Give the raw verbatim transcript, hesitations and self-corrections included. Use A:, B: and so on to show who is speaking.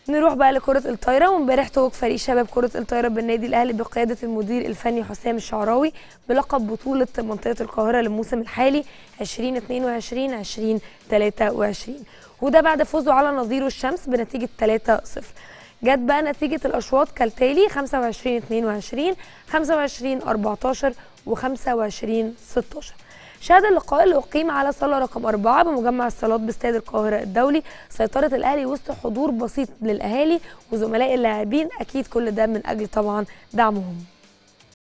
A: نروح بقى لكرة الطايرة، وامبارح توج فريق شباب كرة الطايرة بالنادي الأهلي بقيادة المدير الفني حسام الشعراوي بلقب بطولة منطقة القاهرة للموسم الحالي ألفين واثنين وعشرين ألفين وثلاثة وعشرين، وده بعد فوزه على نظيره الشمس بنتيجة ثلاثة صفر. جت بقى نتيجة الأشواط كالتالي: خمسة وعشرين اثنين وعشرين، خمسة وعشرين أربعتاشر، وخمسة وعشرين ستاشر. شهد اللقاء اللي أقيم على صالة رقم أربعة بمجمع الصالات باستاد القاهرة الدولي سيطرة الأهلي وسط حضور بسيط للأهالي وزملاء اللاعبين، أكيد كل ده من أجل طبعا دعمهم.